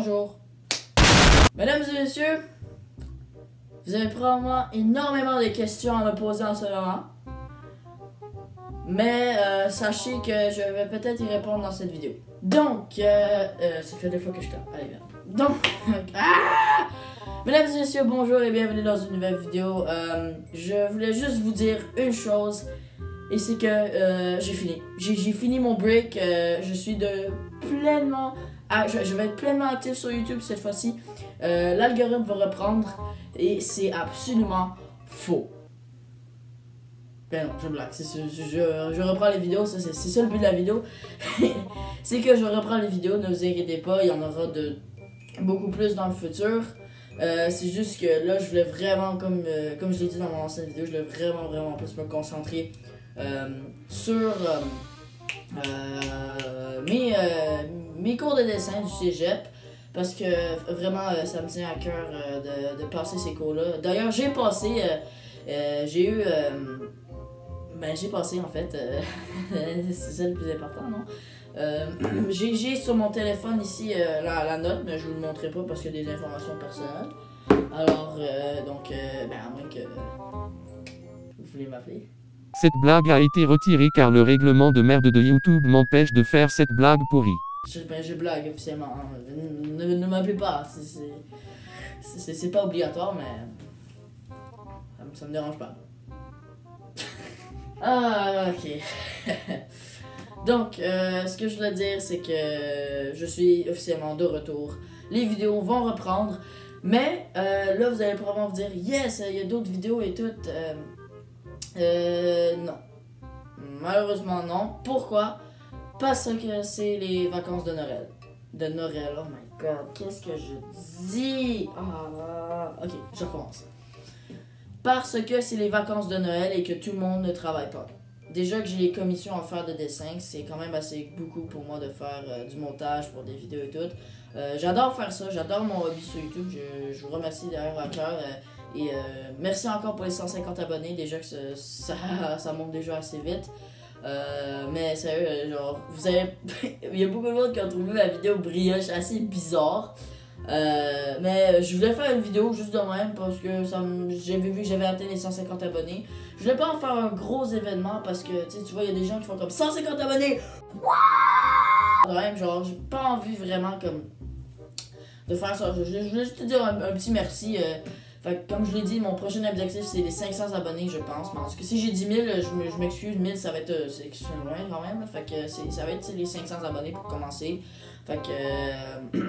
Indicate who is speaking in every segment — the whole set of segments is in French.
Speaker 1: bonjour. Mesdames et messieurs, vous avez probablement énormément de questions à me poser en ce moment. Mais sachez que je vais peut-être y répondre dans cette vidéo. Donc, ça fait 2 fois que je tape. Allez, bien. Donc, mesdames et messieurs, bonjour et bienvenue dans une nouvelle vidéo. Je voulais juste vous dire une chose. Et c'est que j'ai fini. J'ai fini mon break. Je suis pleinement... je vais être pleinement actif sur YouTube cette fois-ci. L'algorithme va reprendre. Et c'est absolument faux. Ben non, je blague. Je reprends les vidéos. C'est ça le but de la vidéo. C'est que je reprends les vidéos. Ne vous inquiétez pas. Il y en aura beaucoup plus dans le futur. C'est juste que là, je voulais vraiment, comme je l'ai dit dans mon ancienne vidéo, je voulais vraiment plus me concentrer sur mes cours de dessin du cégep, parce que vraiment ça me tient à cœur de passer ces cours-là. D'ailleurs, j'ai passé en fait, c'est ça le plus important, non? J'ai sur mon téléphone ici la note, mais je vous le montrerai pas parce qu'il y a des informations personnelles. Alors, à moins que vous voulez m'appeler.
Speaker 2: Cette blague a été retirée car le règlement de merde de YouTube m'empêche de faire cette blague pourrie.
Speaker 1: Je blague officiellement, hein. Ne m'appelez pas, c'est pas obligatoire, mais ça me dérange pas. Ok. Donc, ce que je voulais dire, c'est que je suis officiellement de retour. Les vidéos vont reprendre, mais là, vous allez probablement vous dire, yes, il y a d'autres vidéos et tout. Non. Malheureusement, non. Pourquoi? Parce que c'est les vacances de Noël. Oh my god, qu'est-ce que je dis? Ok, je recommence. Parce que c'est les vacances de Noël et que tout le monde ne travaille pas. Déjà que j'ai les commissions à faire de dessin, c'est quand même assez beaucoup pour moi de faire du montage pour des vidéos et tout. J'adore faire ça, j'adore mon hobby sur YouTube. Je vous remercie d'ailleurs à cœur. Et merci encore pour les 150 abonnés. Déjà que ça monte déjà assez vite. Mais sérieux, genre, vous avez... il y a beaucoup de monde qui ont trouvé ma vidéo brioche assez bizarre. Mais je voulais faire une vidéo juste de même parce que j'avais vu que j'avais atteint les 150 abonnés. Je voulais pas en faire un gros événement parce que tu vois, il y a des gens qui font comme 150 abonnés. Même, genre, j'ai pas envie vraiment comme de faire ça. Je voulais juste te dire un petit merci. Fait que comme je l'ai dit, mon prochain objectif c'est les 500 abonnés, je pense. Mais en tout cas, si j'ai 10 000, je m'excuse, 1000 ça va être c'est loin quand même. Fait que ça va être les 500 abonnés pour commencer. Fait que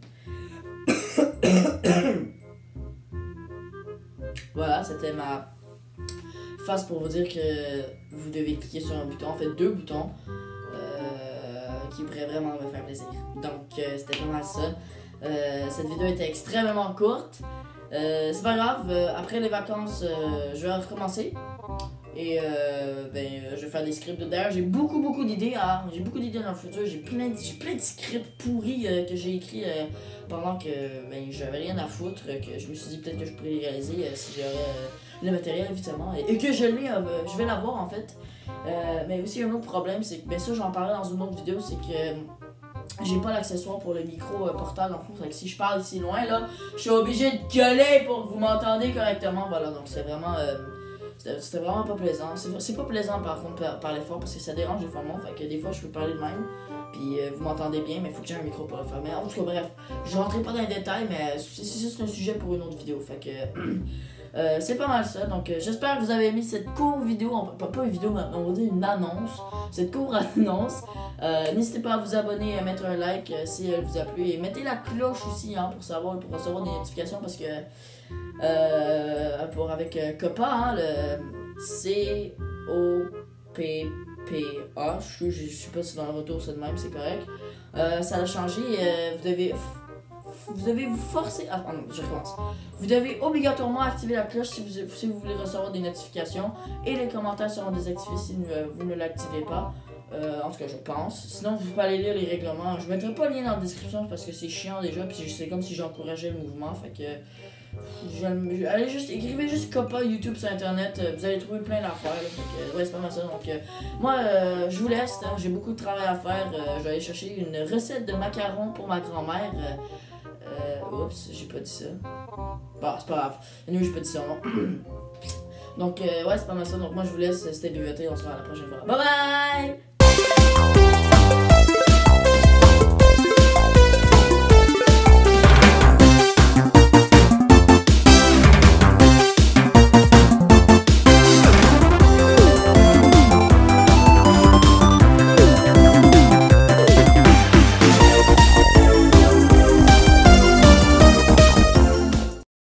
Speaker 1: voilà, c'était ma face pour vous dire que vous devez cliquer sur un bouton, en fait 2 boutons qui pourraient vraiment me faire plaisir. Donc c'était vraiment ça. Cette vidéo était extrêmement courte. C'est pas grave, après les vacances, je vais recommencer. Et je vais faire des scripts. D'ailleurs, j'ai beaucoup d'idées. J'ai beaucoup d'idées dans le futur. J'ai plein de scripts pourris que j'ai écrits pendant que j'avais rien à foutre. Que je me suis dit peut-être que je pourrais les réaliser si j'aurais le matériel, évidemment. Et que je vais l'avoir en fait. Mais aussi, un autre problème, c'est que ça, j'en parlais dans une autre vidéo, c'est que j'ai pas l'accessoire pour le micro portable dans le fond. Fait que si je parle ici loin, là, je suis obligé de gueuler pour que vous m'entendez correctement. Voilà, donc c'est vraiment. C'était vraiment pas plaisant. C'est pas plaisant par contre parler fort parce que ça dérange les formats. Fait que des fois je peux parler de même. Puis vous m'entendez bien, mais il faut que j'ai un micro pour le faire. Mais en tout cas, bref, je rentrerai pas dans les détails, mais c'est un sujet pour une autre vidéo. Fait que c'est pas mal ça. Donc j'espère que vous avez aimé cette courte vidéo. Pas une vidéo, mais on va dire une annonce. Cette courte annonce. N'hésitez pas à vous abonner et à mettre un like si elle vous a plu. Et mettez la cloche aussi pour recevoir des notifications parce que avec Copa, hein, le C-O-P-P-A, je sais pas si dans le retour c'est de même, c'est correct. Ça a changé, vous devez vous forcer. Non, je recommence. Vous devez obligatoirement activer la cloche si vous voulez recevoir des notifications. Et les commentaires seront désactivés si vous ne l'activez pas. En tout cas, je pense. Sinon, vous pouvez aller lire les règlements. Je mettrai pas le lien dans la description parce que c'est chiant déjà. Puis c'est comme si j'encourageais le mouvement. Fait que. Écrivez juste Copa YouTube sur internet. Vous allez trouver plein d'affaires. Ouais, c'est pas mal ça. Donc, moi, je vous laisse. Hein, j'ai beaucoup de travail à faire. Je vais aller chercher une recette de macarons pour ma grand-mère. Oups, j'ai pas dit ça. Bon, c'est pas grave. Nous, j'ai pas dit ça, non. Donc, ouais, c'est pas mal ça. Donc, moi, je vous laisse. C'était BVT. On se voit à la prochaine fois. Bye bye!